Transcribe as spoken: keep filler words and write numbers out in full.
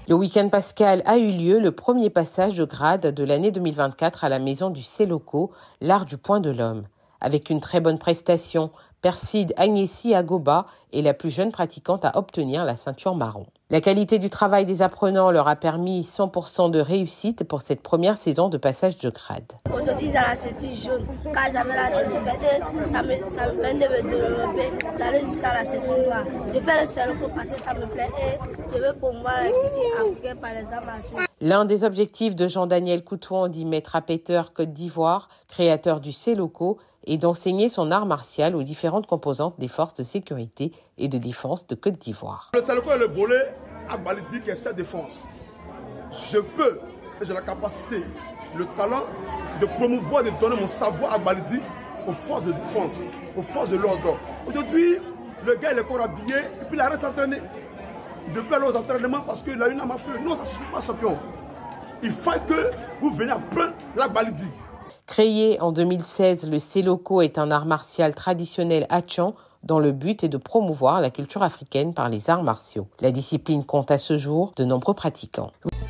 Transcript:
Le week-end pascal a eu lieu, le premier passage de grade de l'année deux mille vingt-quatre à la maison du Seloko, l'art du point de l'homme. Avec une très bonne prestation, Perside Agnesi Agoba est la plus jeune pratiquante à obtenir la ceinture marron. La qualité du travail des apprenants leur a permis cent pour cent de réussite pour cette première saison de passage de grade. Aujourd'hui, j'ai la ceinture jaune. Quand j'avais la ceinture verte, ça me, ça me permet de me développer, d'aller jusqu'à la ceinture noire. Je fais le Seloko parce que ça me plaît et je veux promouvoir la culture africaine par les arts martiaux. L'un des objectifs de Jean-Daniel Coutouan, dit maître apéteur Côte d'Ivoire, créateur du Seloko, est d'enseigner son art martial aux différentes composantes des forces de sécurité et de défense de Côte d'Ivoire. Le Seloko est le volet agbalidique et sa défense. Je peux, j'ai la capacité, le talent de promouvoir, de donner mon savoir agbalidique aux forces de défense, aux forces de l'ordre. Aujourd'hui, le gars il est encore habillé et puis il arrête s'entraîner. Il devait aller aux entraînements parce qu'il a une arme à feu. Non, ça ne suffit pas, champion. Il faut que vous veniez apprendre l'agbalidique. Créé en deux mille seize, le Seloko est un art martial traditionnel hatchan dont le but est de promouvoir la culture africaine par les arts martiaux. La discipline compte à ce jour de nombreux pratiquants.